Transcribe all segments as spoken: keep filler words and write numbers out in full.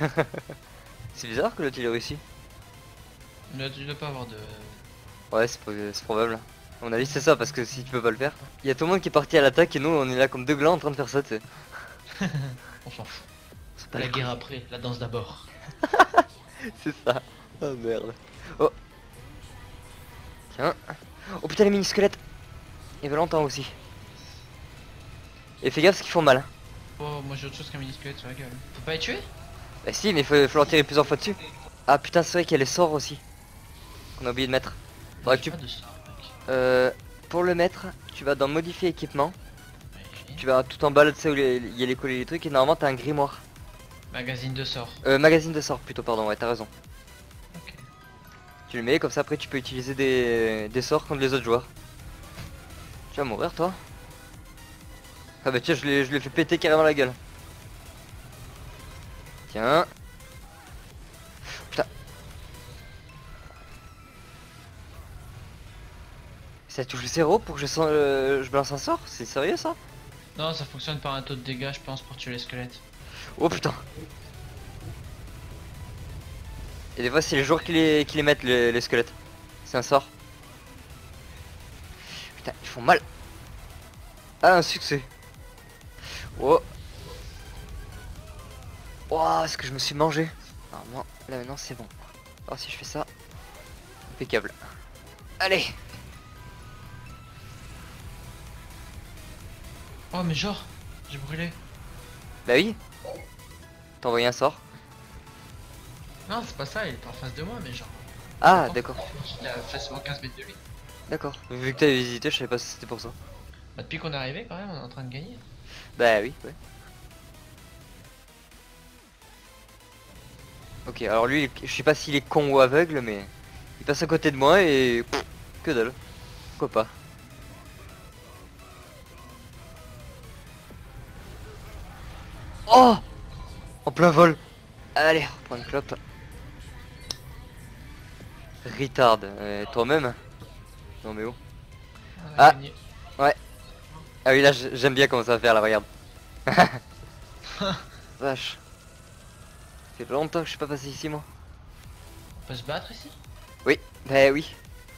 C'est bizarre que l'autre il ait réussi. Mais tu dois pas avoir de... Ouais, c'est c'est probable. À mon avis, c'est ça, parce que si tu peux pas le faire. Il y a tout le monde qui est parti à l'attaque et nous on est là comme deux glands en train de faire ça, tu sais. On s'en fout. C'est pas La les guerre après, la danse d'abord. couilles. C'est ça. Oh merde. Oh. Tiens. Oh putain, les mini-squelettes. Il y avait longtemps aussi. Et fais gaffe parce qu'ils font mal. Oh, moi j'ai autre chose qu'un mini-squelette sur la gueule. Faut pas les tuer? Bah si, mais il faut, faut leur tirer plusieurs fois dessus. Ah putain, c'est vrai qu'il y a les sorts aussi. Qu'on a oublié de mettre. Faudrait que tu... Pas de ça, mec. Euh, pour le mettre, tu vas dans modifier équipement. Ouais. Tu vas tout en bas là, tu sais où les- il y a les collés les trucs et normalement t'as un grimoire. Magazine de sorts. Euh, magazine de sorts plutôt, pardon, ouais, t'as raison. Ok. Tu le mets comme ça après tu peux utiliser des, des sorts contre les autres joueurs. Tu vas mourir toi. Ah bah tiens, je l'ai je l'ai fait péter carrément la gueule. Tiens. Putain. Ça touche zéro pour que je, sens, euh, je balance un sort? C'est sérieux ça? Non, ça fonctionne par un taux de dégâts, je pense, pour tuer les squelettes. Oh putain. Et des fois c'est les joueurs qui les, qui les mettent les, les squelettes. C'est un sort. Putain, ils font mal. Ah, un succès. Oh. Oh, est-ce que je me suis mangé? Normalement, là maintenant c'est bon. Alors si je fais ça, impeccable. Allez. Oh, mais genre, j'ai brûlé. Bah oui. T'as envoyé un sort. Non, c'est pas ça, il est en face de moi, mais genre. Ah, d'accord. Il a facilement quinze mètres de lui. D'accord. Vu que t'avais visité, je savais pas si c'était pour ça. Bah, depuis qu'on est arrivé, quand même, on est en train de gagner. Bah oui, ouais. Ok, alors lui, je sais pas s'il est con ou aveugle, mais il passe à côté de moi et pff, que dalle. Pourquoi pas. Oh, en plein vol. Allez, on prend une clope. Retard. Euh, Toi-même. Non mais oh. On a Ah. gagné. Ouais. Ah oui, là j'aime bien comment ça va faire, là, regarde. Vache. Ça fait longtemps que je suis pas passé ici, moi. On peut se battre ici? Oui, bah oui.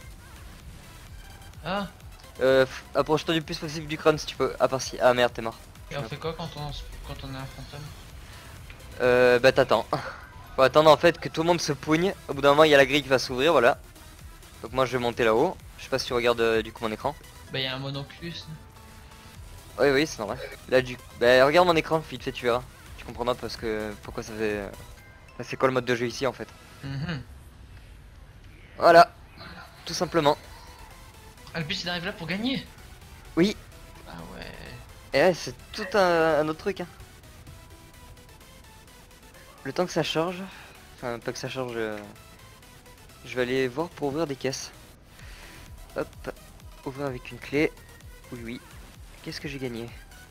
Ah, Euh, f- approche-toi du plus possible du crâne si tu peux. Ah, par si. Ah merde, t'es mort. et on fait quoi quand on, quand on a un fantôme? Euh, bah t'attends. Faut attendre en fait que tout le monde se pougne. Au bout d'un moment, il y a la grille qui va s'ouvrir, voilà. Donc moi je vais monter là-haut. Je sais pas si tu regardes euh, du coup mon écran. Bah, il y a un monoclus. Oui, oui, c'est normal. Là, du bah regarde mon écran, vite fait, tu verras. Tu comprendras parce que pourquoi ça fait. euh, bah, c'est quoi le mode de jeu ici en fait. Mhm. Voilà, tout simplement. Ah, le but c'est d'arriver là pour gagner. Oui, Ah ouais. et ouais, c'est tout un, un autre truc. Hein. Le temps que ça charge, enfin pas que ça charge, euh, je vais aller voir pour ouvrir des caisses. Hop, ouvrir avec une clé. Oui, oui. Qu'est-ce que j'ai gagné?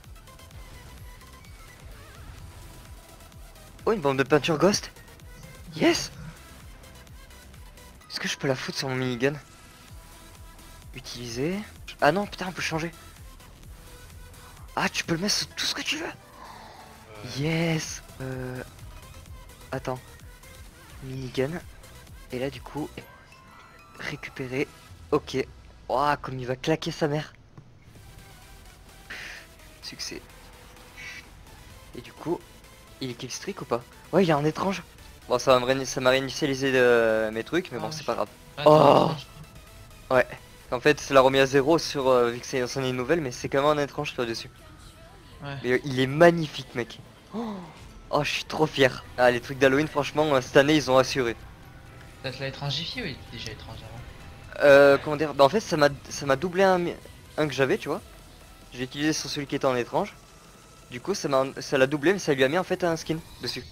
Oh, une bombe de peinture ghost. Yes. Est-ce que je peux la foutre sur mon minigun? Utiliser. Ah non, putain, on peut changer. Ah, tu peux le mettre sur tout ce que tu veux. Yes. Euh... Attends. Minigun. Et là, du coup, récupérer. Ok. Ouah, comme il va claquer sa mère. Succès. Et du coup, il est killstreak ou pas? Ouais, il est en étrange. Bon, ça va me réini- ça m'a réinitialisé de mes trucs, mais bon, Ah, c'est je- pas grave. Attends, Oh. attends, Ouais. En fait, ça l'a remis à zéro sur euh, vu que c'est c'en est une nouvelle, mais c'est quand même un étrange qu'il y a dessus. Ouais. Mais euh, il est magnifique, mec. Oh, oh, je suis trop fier. Ah, les trucs d'Halloween, franchement, euh, cette année, ils ont assuré. Peut-être l'a étrangifié ou il était déjà étrange avant? Euh, comment dire? Bah, en fait, ça m'a ça m'a doublé un, mi- un que j'avais, tu vois. J'ai utilisé sur celui qui était en étrange. Du coup, ça m'a ça l'a doublé, mais ça lui a mis en fait un skin dessus.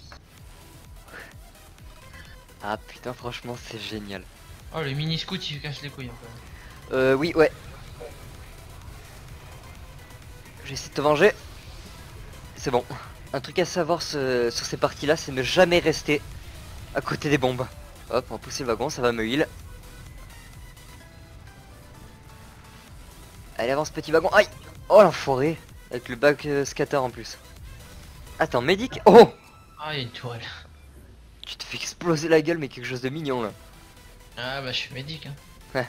Ah putain, franchement, c'est génial. Oh, le mini scout il casse les couilles un peu. Euh, oui, ouais. J'essaie de te venger. C'est bon. Un truc à savoir ce- sur ces parties-là, c'est ne jamais rester à côté des bombes. Hop, on va pousser le wagon, ça va me heal. Allez, avance petit wagon. Aïe. Oh l'enfoiré. Avec le back euh, scatter en plus. Attends, médic. Oh. Ah, il y a une tourelle. Tu te fais exploser la gueule mais quelque chose de mignon là. Ah bah je suis médic hein.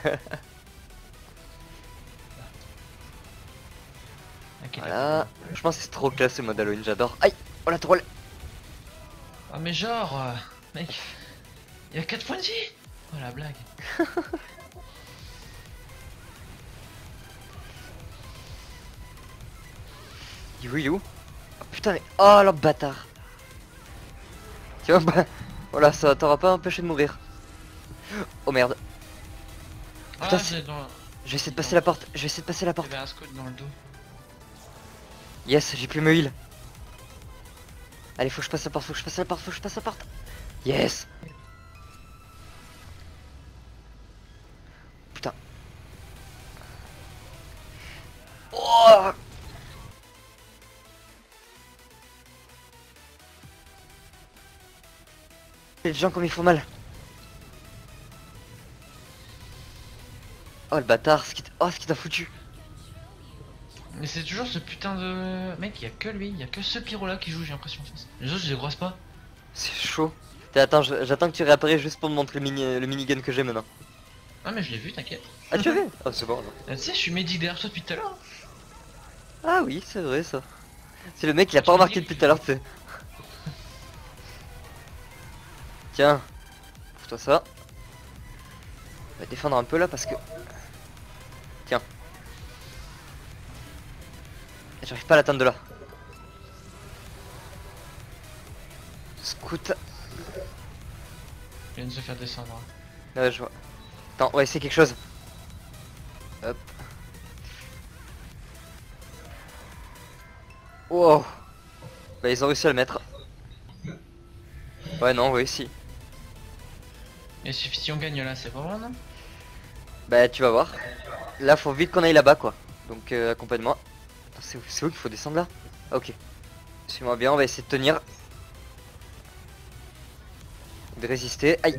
Ok, Voilà. Je pense que c'est trop classe ce mode Halloween, j'adore. Aïe. Oh la troll. Ah mais genre, euh, mec, il y a quatre points de vie. Oh la blague. You you. Oh putain mais. Oh le bâtard. Tu vois bah. Voilà, ça t'aura pas empêché de mourir. Oh merde. Putain, Ah c'est- j'ai dans... Je vais essayer de passer la porte. Je vais essayer de passer la Il y porte. avait un scout dans le dos. Yes, j'ai plus me heal. Allez, faut que je passe la porte, faut que je passe la porte, faut que je passe la porte. Yes. Putain. Oh. Les gens comme ils font mal. Oh le bâtard, ce qui t- oh ce qui t'a foutu. Mais c'est toujours ce putain de... Mec, il y a que lui, il y a que ce pyro là qui joue, j'ai l'impression en face. Les autres je les croise pas. C'est chaud. T'es- Attends, je- j'attends que tu réapparais juste pour me montrer le mini le minigun que j'ai maintenant. Ah mais je l'ai vu, t'inquiète. Ah tu as vu? Oh c'est bon alors. Ah, tu sais, je suis médic derrière toi depuis tout à l'heure. Ah oui, c'est vrai ça. C'est le mec il a Tu pas me remarqué dis- depuis tout à l'heure, tu sais. Tiens, pour toi ça. On va défendre un peu là parce que... Tiens. J'arrive pas à l'atteindre de là. Scout. Il vient de se faire descendre. Ouais, je vois. Attends, on va essayer quelque chose. Hop. Wow. Bah ils ont réussi à le mettre. Ouais non, oui si. Et suffit si on gagne là, c'est pas vrai non? Bah tu vas voir. Là faut vite qu'on aille là-bas quoi. Donc euh, accompagne-moi. Attends, C'est où, c'est où qu'il faut descendre là? Ah, ok. Suis-moi bien, on va essayer de tenir. De résister. Aïe.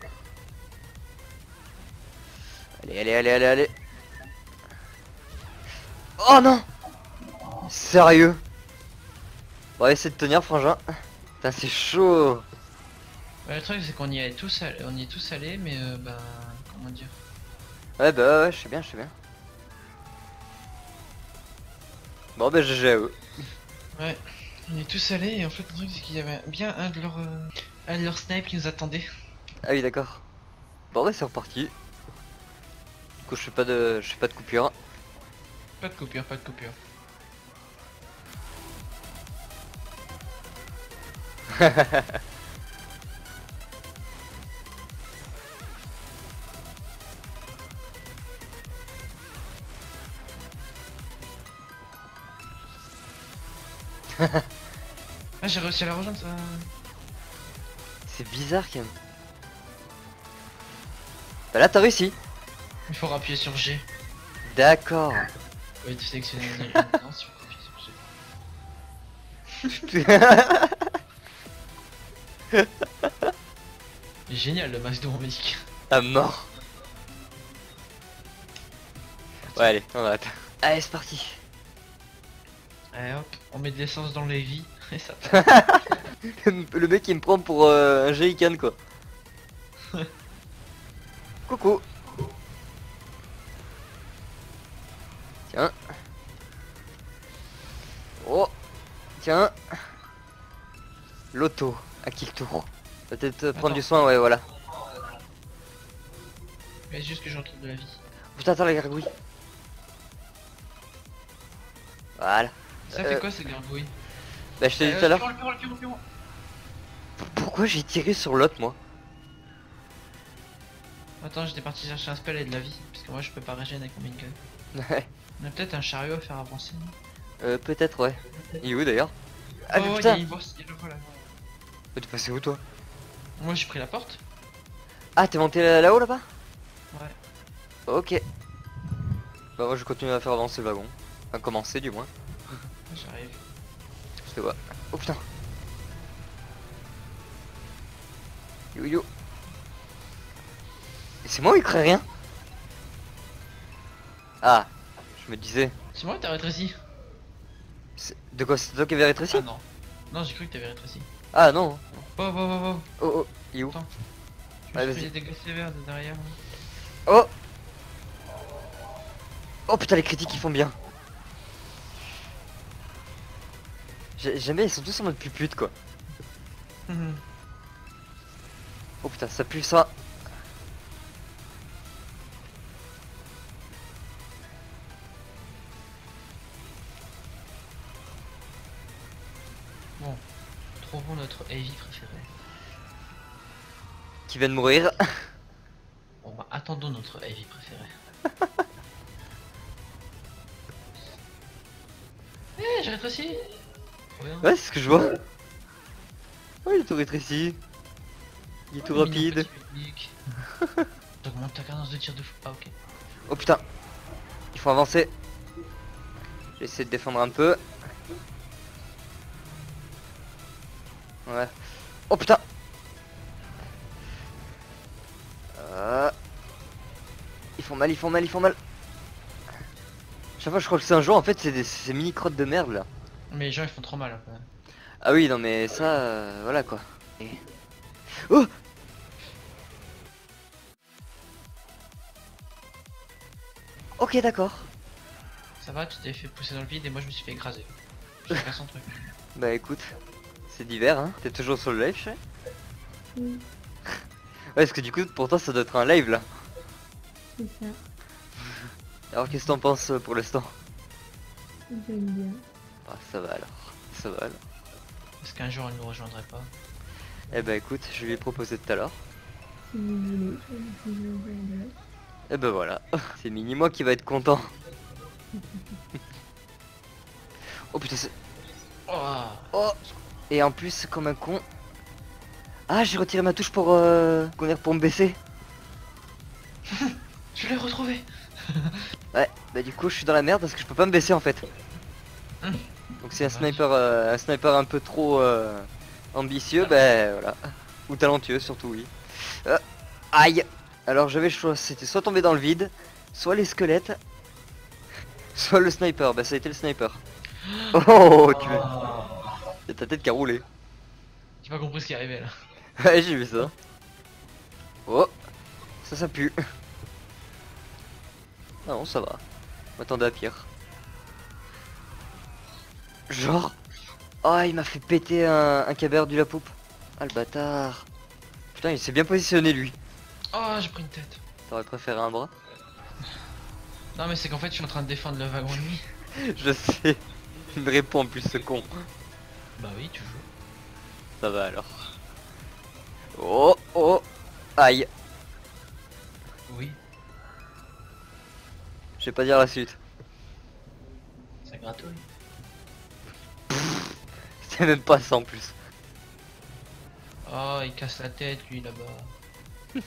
Allez, allez, allez, allez, allez. Oh non. Sérieux. On va essayer de tenir frangin. Putain c'est chaud. Ouais, le truc c'est qu'on y est tous allés, on y est tous allés, mais euh, bah comment dire. Ouais bah ouais, je sais bien, je sais bien. Bon bah G G à eux. Ouais, on y est tous allés et en fait le truc c'est qu'il y avait bien un de leurs euh, un de leurs snipes qui nous attendait. Ah oui d'accord. Bon bah c'est reparti. Du coup je fais pas de. je fais pas de coupure. Pas de coupure, pas de coupure. Ah j'ai réussi à la rejoindre ça. C'est bizarre quand même. Bah là t'as réussi. Il faut appuyer sur G. D'accord. Oui, tu sélectionnes une non, si on appuie sur G. Génial le max de mon médic. À mort. Ouais allez, on va attendre. Allez c'est parti. Allez hop, on met de l'essence dans les vies et ça. Le mec il me prend pour euh, un G-Can quoi. Coucou. Tiens. Oh. Tiens. L'auto. À qui le tour? Peut-être euh, prendre Attends. du soin, ouais voilà. Mais juste que je retrouve de la vie. Putain attends la gargouille. Voilà. Ça Euh, fait quoi ces gargouilles? Bah je t'ai dit Euh, tout à l'heure. le pyro, le pyro, le pyro, le pyro. Pourquoi j'ai tiré sur l'autre moi? Attends, j'étais parti chercher un spell et de la vie. Parce que moi je peux pas régénérer avec mon minigun. Ouais. On a peut-être un chariot à faire avancer. non Euh peut-être ouais. Il est où d'ailleurs? Ah oh, mais il y a putain. une bosse, il y a le voilà. Mais t'es passé où toi? Moi j'ai pris la porte. Ah t'es monté là- là-haut là-bas? Ouais. Ok. Bah moi je continue à faire avancer le wagon. Enfin commencer du moins. J'arrive. Je te vois. Oh putain. Yo yo. Et c'est moi ou il crée rien? Ah, je me disais. C'est moi qui t'as rétréci? c'est- De quoi c'est toi qui avais rétréci? Ah non. Non, j'ai cru que t'avais rétréci. Ah non. Oh, oh, oh, oh. Oh oh, il est où? Attends. Je Ouais, me suis vas-y. fait des dégâts sévères de derrière. Oh. Oh putain, les critiques ils font bien. J'ai- Jamais, ils sont tous en mode pupute quoi. Mhm. Oh putain, ça pue ça. Bon, trouvons notre heavy préféré. Qui vient de mourir. Bon bah attendons notre heavy préféré. Eh, j'ai rétréci. Trop bien. Ouais, c'est ce que je vois. Oh, il est tout rétréci. Il est tout Oh, le mignon rapide. petit public. T'augmentes ta cadence de tir de fou. Ah ok. Oh putain. Il faut avancer. J'ai essayé de défendre un peu. Ouais. Oh putain. Euh... Ils font mal, ils font mal, ils font mal. Chaque fois je crois que c'est un jeu, en fait c'est des ces mini crottes de merde là. Mais les gens ils font trop mal après. Ah oui non mais ça euh, voilà quoi. Et... Oh. Ok d'accord. Ça va, tu t'es fait pousser dans le vide et moi je me suis fait écraser. Chacun son truc. Bah écoute, c'est divers hein. T'es toujours sur le live, je sais. Oui, Ouais parce que du coup pour toi ça doit être un live là. c'est ça. Alors qu'est-ce que t'en penses euh, pour l'instant? J'aime bien. Ah ça va alors. Ça va alors. Est-ce qu'un jour elle nous rejoindrait pas? Eh bah écoute, je lui ai proposé tout à l'heure. Si vous voulez, je vous rejoindrai. Et ben voilà, c'est Mini moi qui va être content. Oh putain c'est... Oh, Oh. Et en plus comme un con... Ah j'ai retiré ma touche pour euh... qu'on ait pour me baisser. je l'ai retrouvé. Ouais, bah du coup je suis dans la merde parce que je peux pas me baisser en fait. Hum. Donc c'est un Dommage. sniper euh, un sniper un peu trop euh, ambitieux, bah voilà. Ou talentueux surtout oui. Euh, aïe. Alors j'avais le choix, c'était soit tomber dans le vide, soit les squelettes, soit le sniper, bah ça a été le sniper. Oh tu veux. C'est ta tête qui a roulé. J'ai pas compris ce qui arrivait là. Ouais j'ai vu ça. Oh. Ça ça pue. Non ça va. M'attendais à pire. Genre. Oh il m'a fait péter un, un cabert du la poupe. Ah le bâtard. Putain il s'est bien positionné lui. Oh, j'ai pris une tête. T'aurais préféré un bras? Non mais c'est qu'en fait je suis en train de défendre le wagon ennemi. Je sais. Il me répond en plus ce con. Bah oui, toujours. Ça va alors. Oh oh. Aïe. Oui, Je vais pas dire la suite. ça gratouille. C'était même pas ça en plus. Oh, il casse la tête lui là-bas.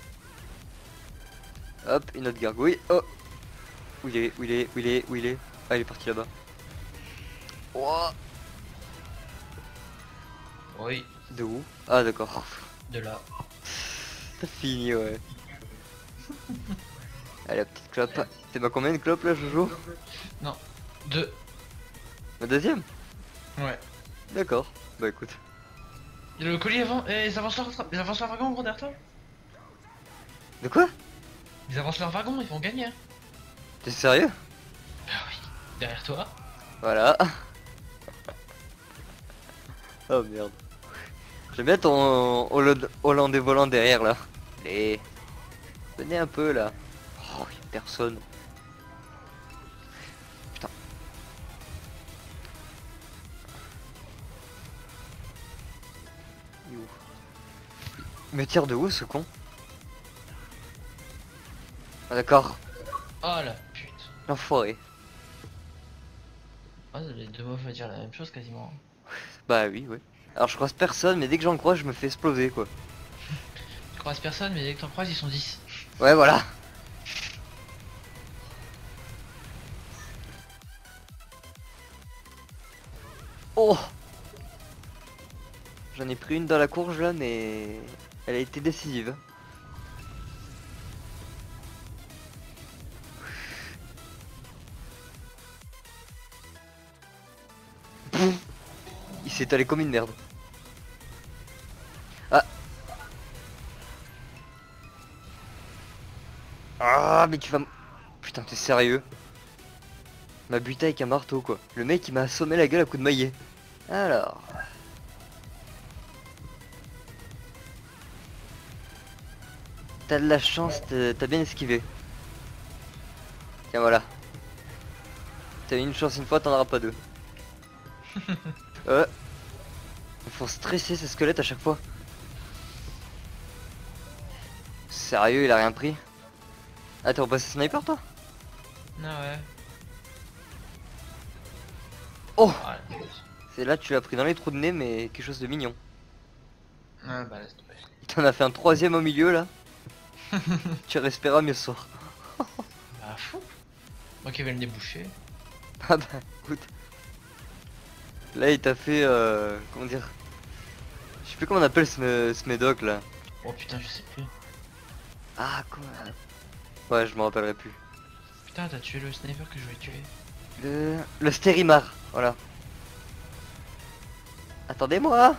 Hop, une autre gargouille. Oh. Où il est, où il est, où il est, où il est. Ah il est parti là-bas. Oh. Oui, De où? Ah d'accord. de là. T'as fini ouais. Allez la petite clope. T'es ma combien de clopes là Jojo? Non, deux. Ma deuxième? Ouais. D'accord. Bah écoute. Et le colis avant, eh, ils avancent leur, ils avancent leur wagon gros derrière toi. De quoi? Ils avancent leur wagon, ils vont gagner. Hein. T'es sérieux? Bah oui, derrière toi. Voilà. Oh merde. J'aime bien ton Hollande- hollandais volant derrière là. Allez. Venez un peu là. Oh y'a personne. Putain. Il est où? Il me tire de où ce con? Ah d'accord. Oh la pute. L'enfoiré. Ah, les deux mots veulent dire la même chose quasiment. Bah oui ouais. Alors je croise personne mais dès que j'en croise je me fais exploser quoi. Tu croises personne, mais dès que t'en croises, ils sont dix. Ouais voilà. Oh. J'en ai pris une dans la courge là mais elle a été décisive. Pouf. Il s'est étalé comme une merde. Ah, mais tu vas... m- Putain, t'es sérieux? M'a buté avec un marteau, quoi. Le mec, il m'a assommé la gueule à coups de maillet. Alors... T'as de la chance, t'as t'as bien esquivé. Tiens, voilà. T'as eu une chance une fois, t'en auras pas deux. euh... Ils font stresser ces squelettes à chaque fois. Sérieux, il a rien pris? Ah, t'es repassé sniper, toi? Ah ouais. Oh! Ah, C'est là, tu l'as pris dans les trous de nez, mais quelque chose de mignon. ah bah laisse tomber. Il t'en a fait un troisième au milieu, là. Tu respireras mieux ce soir. Bah fou. Moi qui vais le déboucher. Ah bah, écoute. Là, il t'a fait, euh... comment dire? Je sais plus comment on appelle ce, me- ce médoc, là. Oh putain, je sais plus. Ah, quoi? Ouais, je me rappellerai plus. Putain, t'as tué le sniper que je voulais tuer. Le... Le stérimar, voilà. Attendez-moi!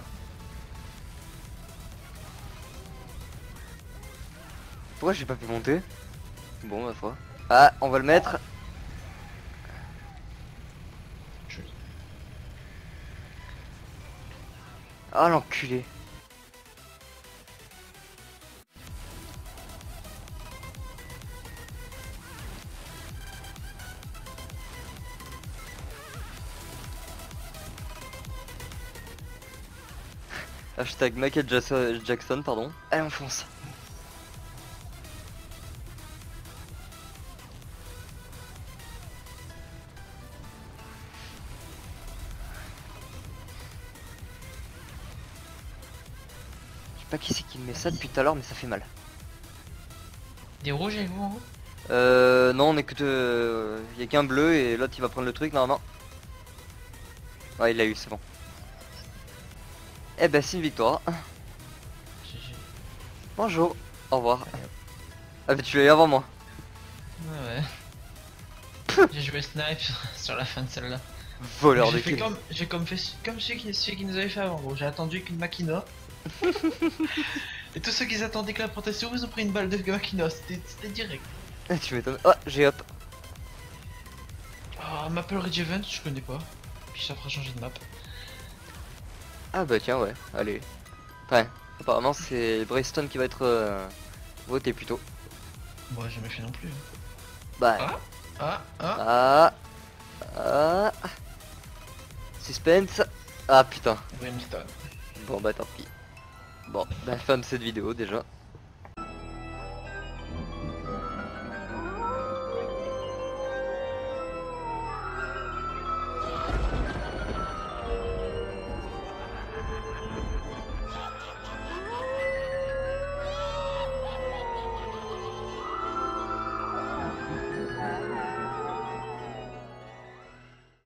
Pourquoi j'ai pas pu monter? Bon, ma foi. Ah, on va le mettre. Joli. Ah, l'enculé. Hashtag Michael Jackson, Jackson, pardon. Allez, on fonce. Je sais pas qui c'est qui me met ça depuis tout à l'heure, mais ça fait mal. Des rouges avec vous en haut? Euh, non, on est que de... Il y a qu'un bleu et l'autre il va prendre le truc normalement. Ouais, il l'a eu, c'est bon. Eh ben, c'est une victoire. G G. Bonjour, au revoir. Ah, bah tu l'as eu avant moi. Ouais ouais. J'ai joué snipe sur- sur la fin de celle-là. Voleur de J'ai fait kills. comme, j'ai comme fait comme celui qui, celui qui nous avait fait avant, gros. J'ai attendu qu'une Makina. Et tous ceux qui attendaient que la protection, ils ont pris une balle de Makina. C'était c'était direct. Ah, tu m'étonnes. Oh, j'ai hop. Oh, Maple Ridge Event, je connais pas. Puis ça fera changer de map. Ah bah tiens, ouais, allez. Enfin, apparemment c'est Braystone qui va être euh, voté plutôt. Moi, j'ai jamais fait non plus. Bah, Ah Ah Ah ah, ah. Suspense. Ah putain. Brimstone. Bon bah tant pis. Bon, bah fin de cette vidéo déjà.